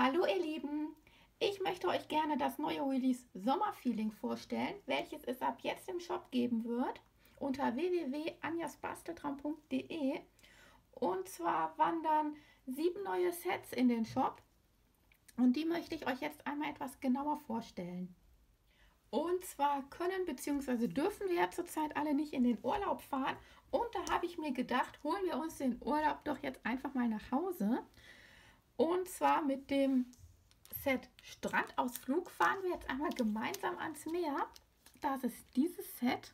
Hallo ihr Lieben, ich möchte euch gerne das neue Release Sommerfeeling vorstellen, welches es ab jetzt im Shop geben wird unter www.anjasbasteltraum.de. Und zwar wandern 7 neue Sets in den Shop und die möchte ich euch jetzt einmal etwas genauer vorstellen. Und zwar können bzw. dürfen wir ja zurzeit alle nicht in den Urlaub fahren und da habe ich mir gedacht, holen wir uns den Urlaub doch jetzt einfach mal nach Hause. Und zwar mit dem Set Strandausflug fahren wir jetzt einmal gemeinsam ans Meer. Das ist dieses Set.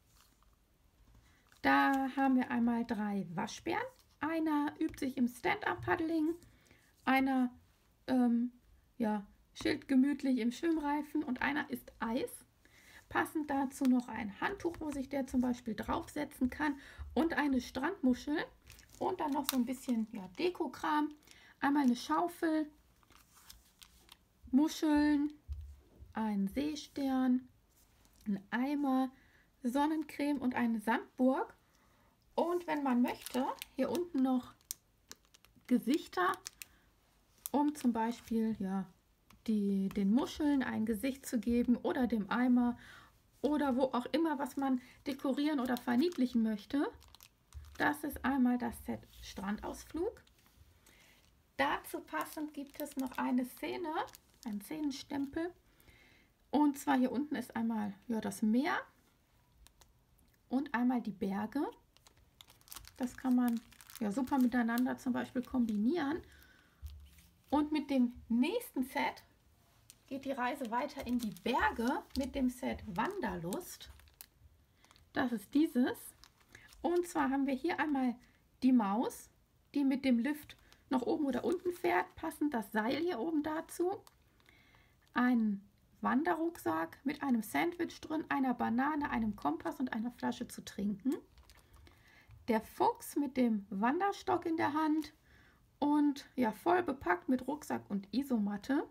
Da haben wir einmal 3 Waschbären. Einer übt sich im Stand-Up-Paddling, einer chillt gemütlich im Schwimmreifen und einer isst Eis. Passend dazu noch ein Handtuch, wo sich der zum Beispiel draufsetzen kann und eine Strandmuschel und dann noch so ein bisschen Dekokram. Einmal eine Schaufel, Muscheln, ein Seestern, ein Eimer, Sonnencreme und eine Sandburg. Und wenn man möchte, hier unten noch Gesichter, um zum Beispiel den Muscheln ein Gesicht zu geben oder dem Eimer oder wo auch immer, was man dekorieren oder verniedlichen möchte. Das ist einmal das Set Strandausflug. Dazu passend gibt es noch eine Szene, einen Szenenstempel. Und zwar hier unten ist einmal das Meer und einmal die Berge. Das kann man super miteinander zum Beispiel kombinieren. Und mit dem nächsten Set geht die Reise weiter in die Berge mit dem Set Wanderlust. Das ist dieses. Und zwar haben wir hier einmal die Maus, die mit dem Lift nach oben oder unten fährt, passend das Seil hier oben dazu. Ein Wanderrucksack mit einem Sandwich drin, einer Banane, einem Kompass und einer Flasche zu trinken. Der Fuchs mit dem Wanderstock in der Hand und voll bepackt mit Rucksack und Isomatte.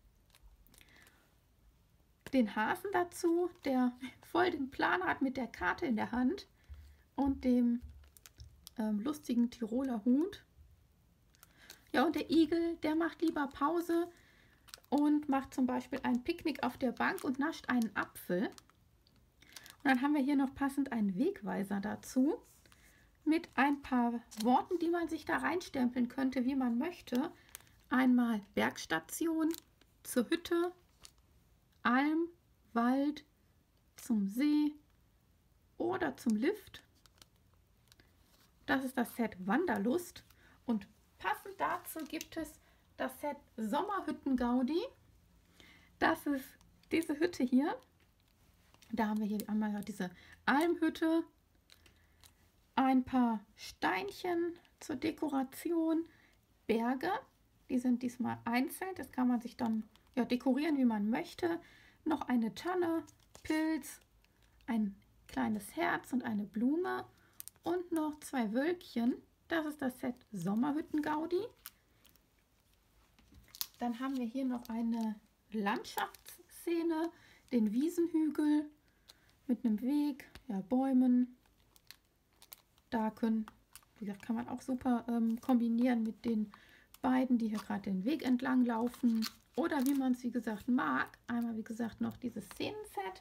Den Hasen dazu, der voll den Plan hat mit der Karte in der Hand und dem lustigen Tiroler Hut. Ja, und der Igel, der macht lieber Pause und macht zum Beispiel ein Picknick auf der Bank und nascht einen Apfel. Und dann haben wir hier noch passend einen Wegweiser dazu mit ein paar Worten, die man sich da reinstempeln könnte, wie man möchte. Einmal Bergstation, zur Hütte, Alm, Wald, zum See oder zum Lift. Das ist das Set Wanderlust und passend dazu gibt es das Set Sommerhütten-Gaudi. Das ist diese Hütte hier. Da haben wir hier einmal diese Almhütte, ein paar Steinchen zur Dekoration, Berge, die sind diesmal einzeln, das kann man sich dann dekorieren, wie man möchte. Noch eine Tanne, Pilz, ein kleines Herz und eine Blume und noch 2 Wölkchen. Das ist das Set Sommerhütten-Gaudi. Dann haben wir hier noch eine Landschaftsszene, den Wiesenhügel mit einem Weg, Bäumen. Da kann man auch super kombinieren mit den beiden, die hier gerade den Weg entlang laufen. Oder wie man es wie gesagt mag. Einmal wie gesagt noch dieses Szenenset.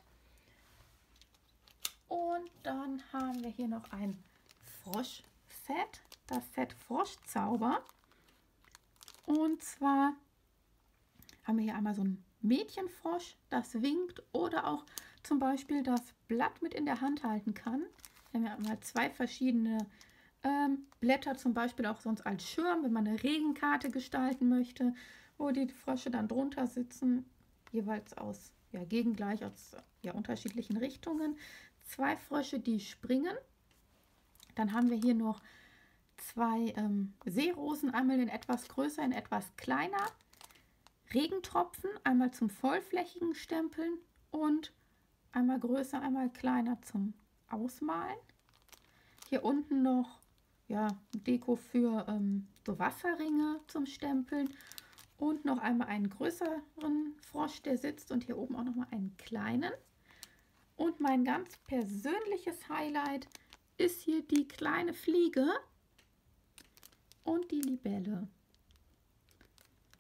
Und dann haben wir hier noch ein Frosch-Set, das Set Froschzauber. Und zwar haben wir hier einmal so ein Mädchenfrosch, das winkt oder auch zum Beispiel das Blatt mit in der Hand halten kann. Wir haben ja einmal 2 verschiedene Blätter, zum Beispiel auch sonst als Schirm, wenn man eine Regenkarte gestalten möchte, wo die Frösche dann drunter sitzen, jeweils aus gegengleich aus unterschiedlichen Richtungen. 2 Frösche, die springen. Dann haben wir hier noch 2 Seerosen, einmal in etwas größer, in etwas kleiner. Regentropfen, einmal zum vollflächigen Stempeln und einmal größer, einmal kleiner zum Ausmalen. Hier unten noch Deko für so Wasserringe zum Stempeln und noch einmal einen größeren Frosch, der sitzt und hier oben auch noch mal einen kleinen. Und mein ganz persönliches Highlight ist hier die kleine Fliege und die Libelle.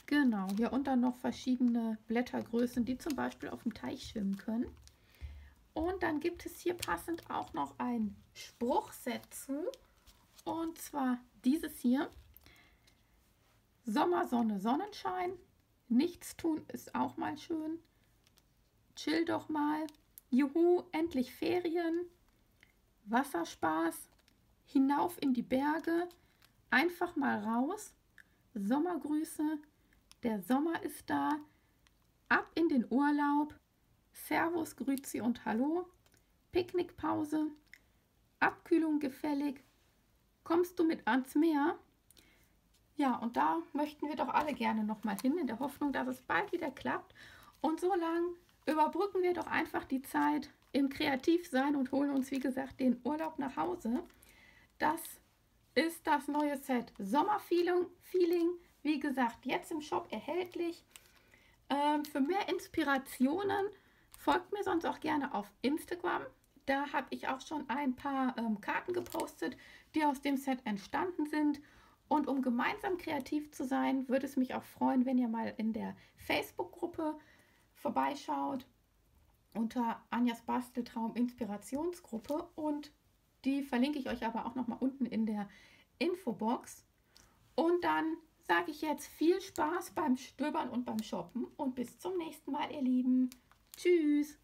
Genau, hier und dann noch verschiedene Blättergrößen, die zum Beispiel auf dem Teich schwimmen können. Und dann gibt es hier passend auch noch ein Spruchset zu. Und zwar dieses hier. Sommersonne, Sonnenschein. Nichts tun ist auch mal schön. Chill doch mal. Juhu, endlich Ferien. Wasserspaß. Hinauf in die Berge. Einfach mal raus. Sommergrüße. Der Sommer ist da. Ab in den Urlaub. Servus, Grüezi und Hallo. Picknickpause. Abkühlung gefällig. Kommst du mit ans Meer? Ja, und da möchten wir doch alle gerne nochmal hin, in der Hoffnung, dass es bald wieder klappt. Und so lang überbrücken wir doch einfach die Zeit im Kreativsein und holen uns, wie gesagt, den Urlaub nach Hause. Das ist das neue Set Sommerfeeling. Wie gesagt, jetzt im Shop erhältlich. Für mehr Inspirationen folgt mir sonst auch gerne auf Instagram. Da habe ich auch schon ein paar Karten gepostet, die aus dem Set entstanden sind. Und um gemeinsam kreativ zu sein, würde es mich auch freuen, wenn ihr mal in der Facebook-Gruppe vorbeischaut unter Anjas Basteltraum Inspirationsgruppe, und die verlinke ich euch aber auch nochmal unten in der Infobox. Und dann sage ich jetzt viel Spaß beim Stöbern und beim Shoppen und bis zum nächsten Mal, ihr Lieben. Tschüss!